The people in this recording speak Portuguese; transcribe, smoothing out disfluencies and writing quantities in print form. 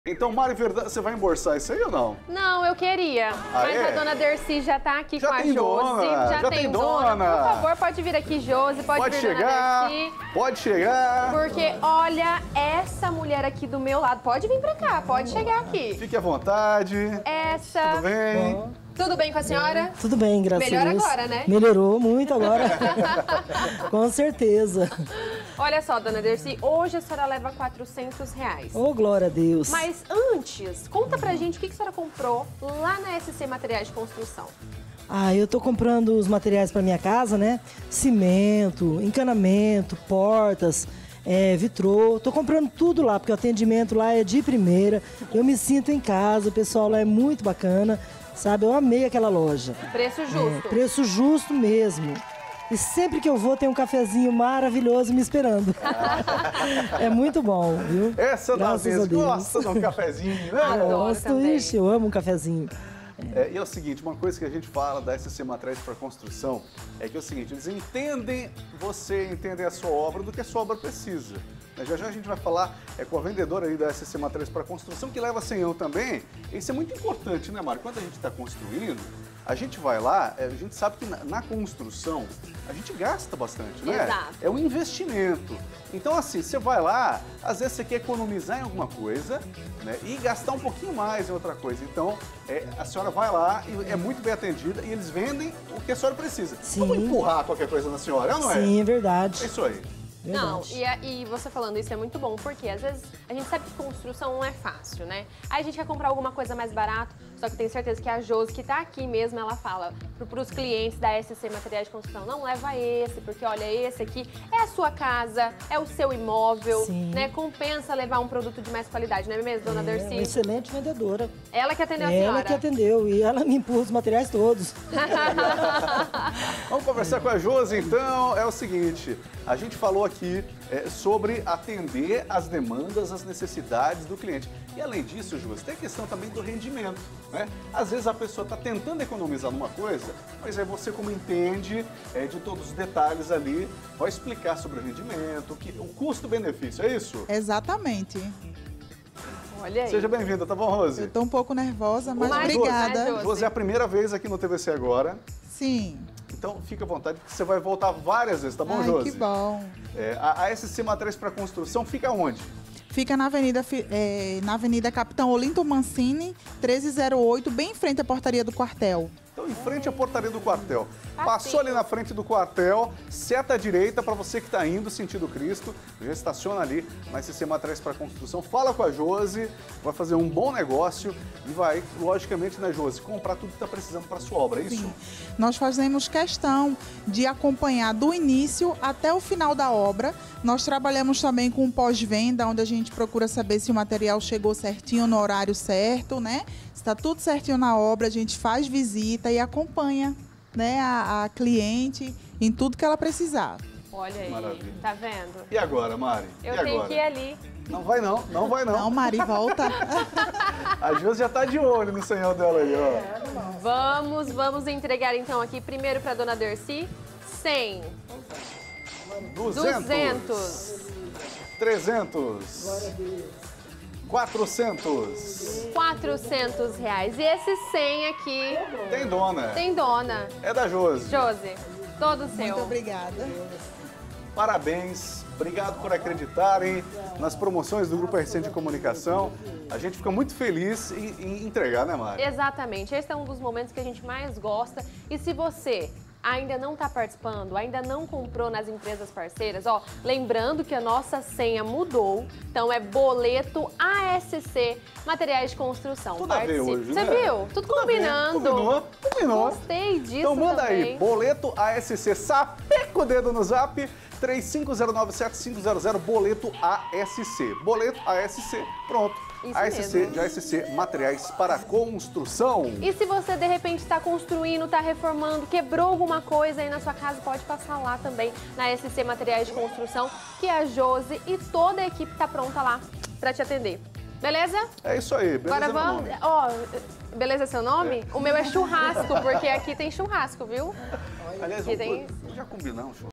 Então, Mari Verdade, você vai embolsar isso aí ou não? Não, eu queria. Mas é? a dona Dercy já tá aqui Já com a tem Josi. dona, já tem dona. Por favor, pode vir aqui, Josi. Pode vir, chegar, dona Dercy. pode chegar. Porque, olha, essa mulher aqui do meu lado. Pode vir pra cá, pode chegar aqui. Fique à vontade. Essa... Tudo bem? Tudo bem com a senhora? Tudo bem, graças a Deus. Melhor agora, né? Melhorou muito agora. Com certeza. Olha só, dona Dercy, hoje a senhora leva R$400. Ô, glória a Deus. Mas antes, conta pra gente o que a senhora comprou lá na SC Materiais de Construção. Ah, eu tô comprando os materiais para minha casa, né? Cimento, encanamento, portas, vitrô. Tô comprando tudo lá, porque o atendimento lá é de primeira. Eu me sinto em casa, o pessoal lá é muito bacana, sabe? Eu amei aquela loja. Preço justo. Preço justo mesmo. E sempre que eu vou tem um cafezinho maravilhoso me esperando. É muito bom, viu? Essa da Graças vez a Deus. gosta de um cafezinho, né? Adoro Gosto, também. ixi, eu amo um cafezinho. E é o seguinte, uma coisa que a gente fala da SC Materiais para Construção é que é o seguinte, eles entendem você, entendem a sua obra do que a sua obra precisa. Já já a gente vai falar com a vendedora aí da SC Materiais para Construção, que leva senhão também. Isso é muito importante, né, Mário? Quando a gente está construindo, a gente vai lá, a gente sabe que na construção a gente gasta bastante, né? Exato. É um investimento. Então, assim, você vai lá, às vezes você quer economizar em alguma coisa, né? E gastar um pouquinho mais em outra coisa. Então, a senhora vai lá e é muito bem atendida e eles vendem o que a senhora precisa. Sim. Vamos empurrar qualquer coisa na senhora, não é? Sim, é verdade. É isso aí. Não, Verdade. e você falando isso é muito bom, porque às vezes a gente sabe que construção não é fácil, né? Aí a gente quer comprar alguma coisa mais barata, só que tenho certeza que a Josi, que tá aqui mesmo, ela fala pros clientes da SC Materiais de Construção, não leva esse, porque olha, esse aqui é a sua casa, é o seu imóvel, Sim. né? Compensa levar um produto de mais qualidade, não é mesmo, dona É Dercy? uma excelente vendedora. Ela que atendeu a senhora. Ela que atendeu e ela me empurra os materiais todos. Vamos conversar com a Josi, então. É o seguinte, a gente falou aqui sobre atender as demandas, as necessidades do cliente. E além disso, Josi, tem a questão também do rendimento, né? Às vezes a pessoa está tentando economizar numa coisa, mas aí você, como entende de todos os detalhes ali, vai explicar sobre o rendimento, o custo-benefício, é isso? Exatamente. Olha aí. Seja bem-vinda, tá bom, Rose? Eu tô um pouco nervosa, mas Mais obrigada. gostoso, né, Josi, é a primeira vez aqui no TVC Agora, Sim. então fica à vontade, porque você vai voltar várias vezes, tá bom, Ai, Josi? que bom. A SC Materiais para Construção fica onde? Fica na Avenida Capitão Olinto Mancini, 1308, bem em frente à portaria do quartel. Então, em frente à portaria do quartel. Passou ali na frente do quartel, seta à direita para você que está indo sentido Cristo. Já estaciona ali na SC Materiais para Construção. Fala com a Josi, vai fazer um bom negócio e vai, logicamente, né, Josi, comprar tudo que está precisando para sua obra, é isso? Sim. Nós fazemos questão de acompanhar do início até o final da obra. Nós trabalhamos também com um pós-venda, onde a gente procura saber se o material chegou certinho no horário certo, né? Se está tudo certinho na obra, a gente faz visita e acompanha, né, a cliente em tudo que ela precisar. Olha aí, Maravilha. tá vendo? E agora, Mari? Eu e tenho agora? que ir ali. Não vai não, não vai não. Não, Mari, volta. A Josi já tá de olho no senhor dela aí, ó. Vamos entregar então aqui primeiro para dona Dercy 100, 200, 300, 400. R$400. E esse 100 aqui Tem dona. tem dona. É da Josi. Josi, todo seu. Muito obrigada. Parabéns, obrigado por acreditarem nas promoções do Grupo RC de Comunicação. A gente fica muito feliz em entregar, né, Mari? Exatamente, esse é um dos momentos que a gente mais gosta. E se você ainda não está participando, ainda não comprou nas empresas parceiras, ó, lembrando que a nossa senha mudou, então é boleto ASC Materiais de Construção. Tudo a ver hoje, Você né? viu? Tudo combinando. Combinou. Gostei disso Então manda também. aí, boleto ASC, sapeca o dedo no zap, 35097500, boleto ASC. Boleto ASC, pronto. Isso ASC, mesmo. de ASC Materiais para Construção. E se você, de repente, está construindo, está reformando, quebrou alguma coisa aí na sua casa, pode passar lá também na SC Materiais de Construção, que a Josi e toda a equipe está pronta lá para te atender. Beleza? É isso aí, beleza? Agora meu vamos... nome. Ó, beleza seu nome? O meu é churrasco, porque aqui tem churrasco, viu? Aliás, Que tem- já combinamos,